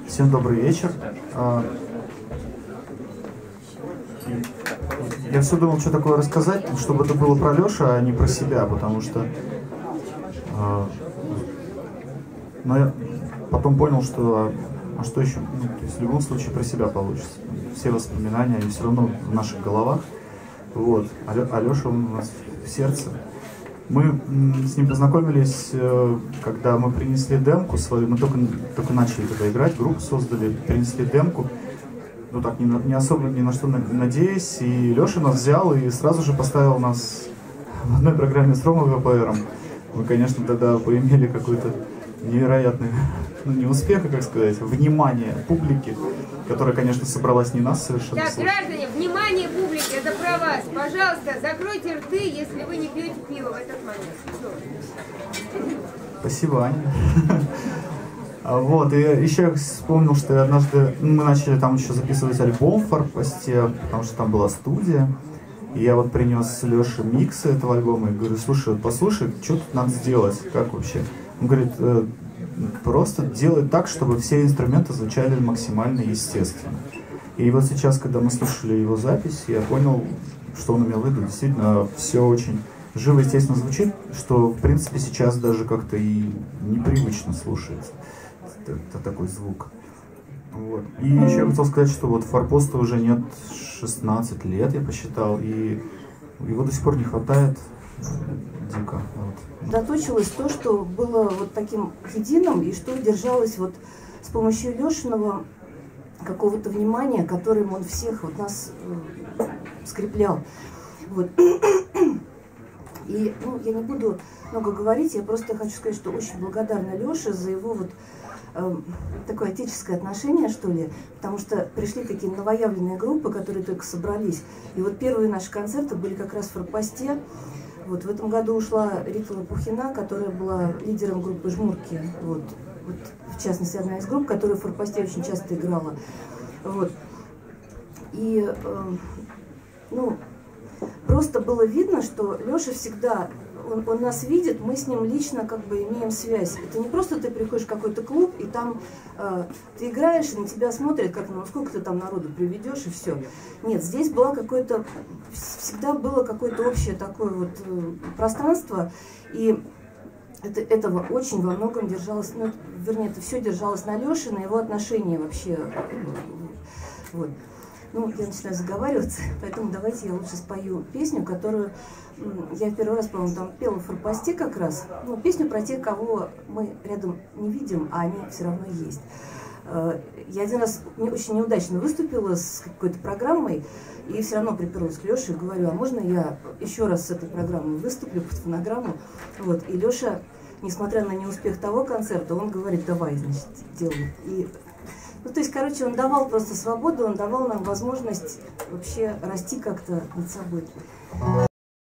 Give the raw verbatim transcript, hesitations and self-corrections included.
Всем добрый вечер. Я все думал, что такое рассказать, чтобы это было про Лешу, а не про себя, потому что... Но я потом понял, что... А что еще? Ну, то есть в любом случае про себя получится. Все воспоминания, они все равно в наших головах. Вот. А Леша у нас в сердце. Мы с ним познакомились, когда мы принесли демку свою, мы только, только начали тогда играть, группу создали, принесли демку, ну так, не, не особо ни на что надеясь, и Леша нас взял и сразу же поставил нас в одной программе с Ромой ВПРом. Мы, конечно, тогда поимели какой-то невероятный, ну не успех, а как сказать, внимание публики, которая, конечно, собралась не нас совершенно. Так, граждане, внимание публики, это про вас. Пожалуйста, закройте рты, если вы не пьете пиво в этот момент. Спасибо, Аня. Вот, и еще я вспомнил, что однажды мы начали там еще записывать альбом в Форпосте, потому что там была студия. И я вот принес Леше миксы этого альбома и говорю: слушай, вот послушай, что тут надо сделать, как вообще? Он говорит: просто делать так, чтобы все инструменты звучали максимально естественно. И вот сейчас, когда мы слушали его запись, я понял, что он имел в виду. Действительно, все очень живо, естественно звучит, что, в принципе, сейчас даже как-то и непривычно слушается. Это, это такой звук. Вот. И еще я хотел сказать, что вот Форпоста уже нет шестнадцать лет, я посчитал, и его до сих пор не хватает. Дико. Вот. Заточилось то, что было вот таким единым, и что держалось вот с помощью Лешиного какого-то внимания, которым он всех вот нас э, скреплял. Вот. И ну, я не буду много говорить, я просто хочу сказать, что очень благодарна Леше за его вот э, такое отеческое отношение, что ли, потому что пришли такие новоявленные группы, которые только собрались. И вот первые наши концерты были как раз в Форпосте. Вот в этом году ушла Рита Лопухина, которая была лидером группы «Жмурки». Вот, вот, в частности, одна из групп, которая в Форпосте очень часто играла. Вот. И э, ну, просто было видно, что Леша всегда, он, он нас видит, мы с ним лично как бы имеем связь. Это не просто ты приходишь в какой-то клуб, и там э, ты играешь, и на тебя смотрят, как, ну, сколько ты там народу приведешь, и все. Нет, здесь была какое-то, всегда было какое-то общее такое вот э, пространство, и это, этого очень во многом держалось, ну, вернее, это все держалось на Леше, на его отношении вообще. Вот. Ну, я начинаю заговариваться, поэтому давайте я лучше спою песню, которую я первый раз, по-моему, там пела в Форпосте как раз. Ну, песню про тех, кого мы рядом не видим, а они все равно есть. Я один раз очень неудачно выступила с какой-то программой, и все равно приперлась к Леше и говорю: а можно я еще раз с этой программой выступлю под фонограмму? Вот. И Леша, несмотря на неуспех того концерта, он говорит: давай, значит, делай. И ну, то есть, короче, он давал просто свободу, он давал нам возможность вообще расти как-то над собой.